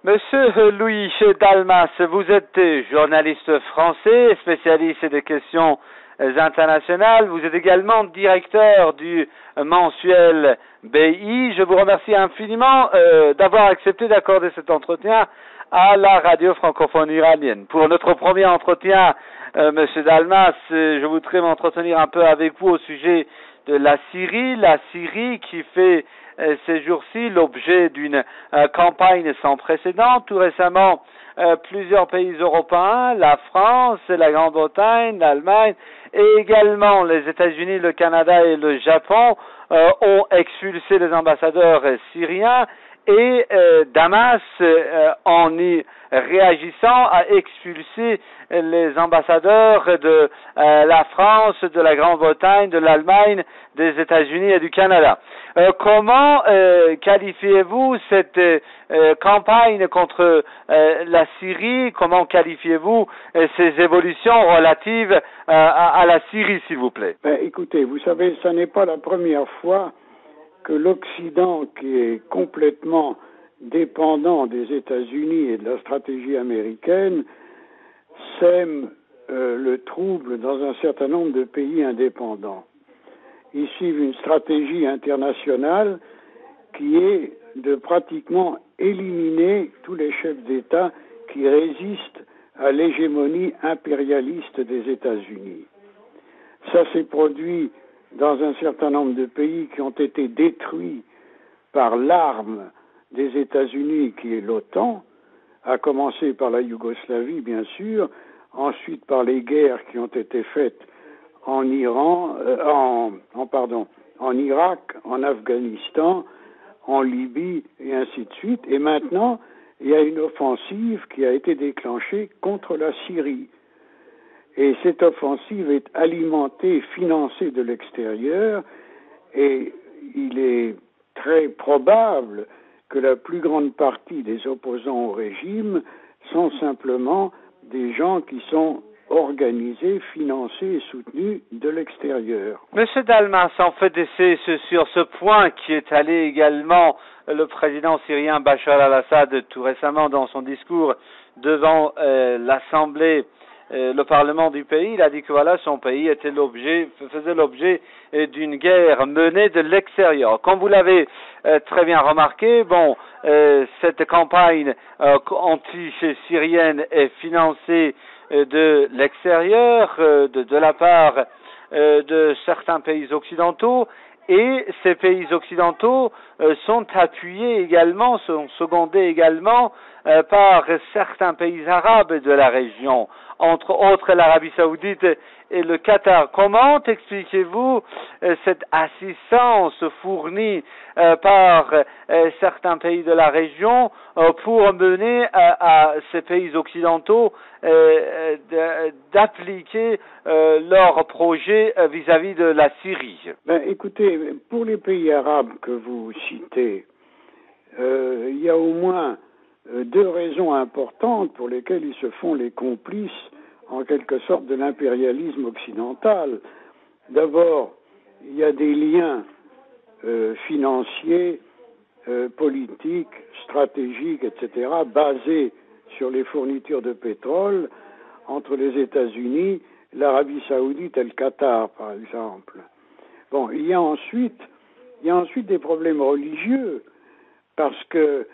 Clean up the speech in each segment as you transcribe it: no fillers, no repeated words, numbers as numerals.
Monsieur Louis Dalmas, vous êtes journaliste français, spécialiste des questions internationales. Vous êtes également directeur du mensuel BI. Je vous remercie infiniment d'avoir accepté d'accorder cet entretien à la radio francophone iranienne. Pour notre premier entretien, Monsieur Dalmas, je voudrais m'entretenir un peu avec vous au sujet de la Syrie qui fait ces jours-ci l'objet d'une campagne sans précédent. Tout récemment, plusieurs pays européens, la France, la Grande-Bretagne, l'Allemagne et également les États-Unis, le Canada et le Japon ont expulsé les ambassadeurs syriens et Damas, en y réagissant, a expulsé les ambassadeurs de la France, de la Grande-Bretagne, de l'Allemagne, des États-Unis et du Canada. Comment qualifiez-vous cette campagne contre la Syrie? Comment qualifiez-vous ces évolutions relatives à la Syrie, s'il vous plaît? Écoutez, vous savez, ce n'est pas la première fois que l'Occident, qui est complètement dépendant des États-Unis et de la stratégie américaine, sème le trouble dans un certain nombre de pays indépendants. Ils suivent une stratégie internationale qui est de pratiquement éliminer tous les chefs d'État qui résistent à l'hégémonie impérialiste des États-Unis. Ça s'est produit dans un certain nombre de pays qui ont été détruits par l'arme des États-Unis qui est l'OTAN, à commencer par la Yougoslavie bien sûr, ensuite par les guerres qui ont été faites en en Irak, en Afghanistan, en Libye et ainsi de suite. Et maintenant, il y a une offensive qui a été déclenchée contre la Syrie. Et cette offensive est alimentée, financée de l'extérieur, et il est très probable que la plus grande partie des opposants au régime sont simplement des gens qui sont organisés, financés et soutenus de l'extérieur. Monsieur Dalmas, en fait, c'est sur ce point qui est allé également le président syrien Bachar al-Assad tout récemment dans son discours devant l'Assemblée, le Parlement du pays. Il a dit que voilà, son pays faisait l'objet d'une guerre menée de l'extérieur. Comme vous l'avez très bien remarqué, cette campagne anti-syrienne est financée de l'extérieur, de la part de certains pays occidentaux, et ces pays occidentaux sont appuyés également, sont secondés également par certains pays arabes de la région, entre autres l'Arabie Saoudite et le Qatar. Comment expliquez-vous cette assistance fournie par certains pays de la région pour mener à ces pays occidentaux d'appliquer leur projet vis-à-vis de la Syrie? Écoutez, pour les pays arabes que vous citez, il y a au moins deux raisons importantes pour lesquelles ils se font les complices en quelque sorte de l'impérialisme occidental. D'abord, il y a des liens financiers, politiques, stratégiques, etc., basés sur les fournitures de pétrole entre les États-Unis, l'Arabie Saoudite et le Qatar, par exemple. Il y a ensuite des problèmes religieux, parce que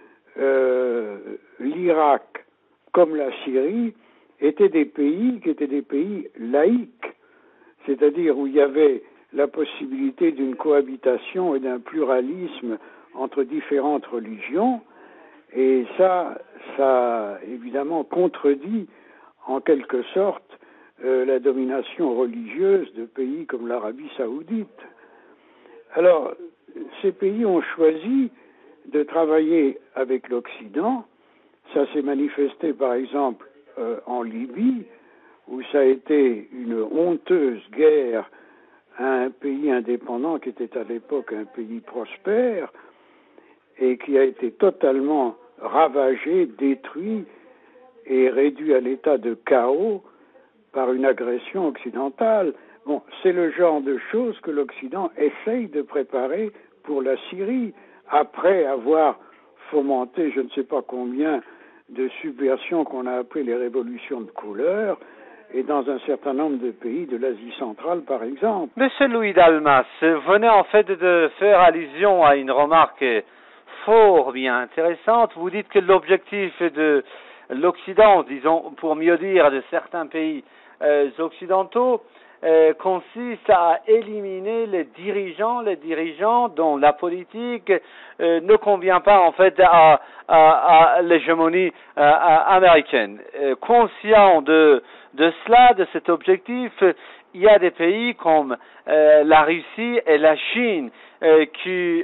l'Irak, comme la Syrie, étaient des pays laïques, c'est-à-dire où il y avait la possibilité d'une cohabitation et d'un pluralisme entre différentes religions, et ça évidemment contredit en quelque sorte la domination religieuse de pays comme l'Arabie Saoudite. Alors, ces pays ont choisi de travailler avec l'Occident. Ça s'est manifesté par exemple en Libye, où ça a été une honteuse guerre à un pays indépendant qui était à l'époque un pays prospère et qui a été totalement ravagé, détruit et réduit à l'état de chaos par une agression occidentale. C'est le genre de choses que l'Occident essaye de préparer pour la Syrie, après avoir fomenté je ne sais pas combien de subversion qu'on a appelées les révolutions de couleur, et dans un certain nombre de pays de l'Asie centrale, par exemple. Monsieur Louis Dalmas, vous venez en fait de faire allusion à une remarque fort bien intéressante. Vous dites que l'objectif de l'Occident, disons, pour mieux dire, de certains pays occidentaux, consiste à éliminer les dirigeants dont la politique ne convient pas en fait à l'hégémonie américaine. Conscient de cela, de cet objectif, il y a des pays comme la Russie et la Chine qui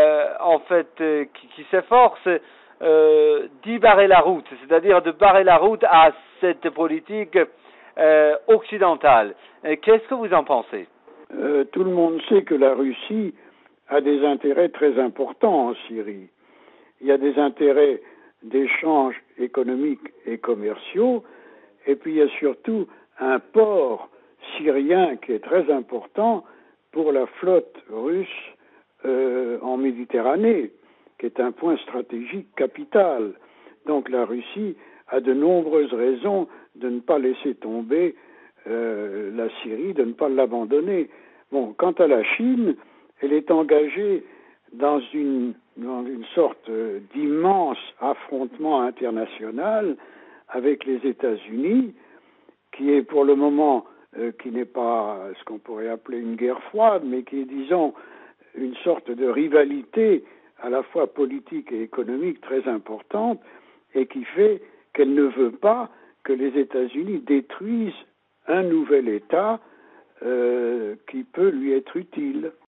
s'efforcent d'y barrer la route, c'est-à-dire de barrer la route à cette politique occidentale. Qu'est-ce que vous en pensez? Tout le monde sait que la Russie a des intérêts très importants en Syrie. Il y a des intérêts d'échanges économiques et commerciaux, et puis il y a surtout un port syrien qui est très important pour la flotte russe en Méditerranée, qui est un point stratégique capital. Donc la Russie a de nombreuses raisons de ne pas laisser tomber la Syrie, de ne pas l'abandonner. Bon, quant à la Chine, elle est engagée dans une sorte d'immense affrontement international avec les États-Unis, qui est pour le moment, qui n'est pas ce qu'on pourrait appeler une guerre froide, mais qui est, disons, une sorte de rivalité à la fois politique et économique très importante, et qui fait qu'elle ne veut pas que les États-Unis détruisent un nouvel État qui peut lui être utile.